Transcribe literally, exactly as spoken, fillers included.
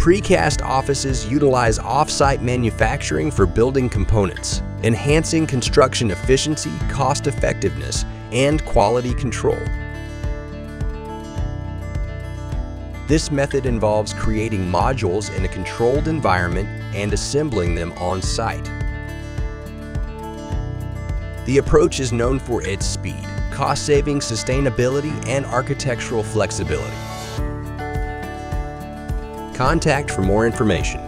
Precast offices utilize off-site manufacturing for building components, enhancing construction efficiency, cost-effectiveness, and quality control. This method involves creating modules in a controlled environment and assembling them on-site. The approach is known for its speed, cost-saving, sustainability, and architectural flexibility. Contact for more information.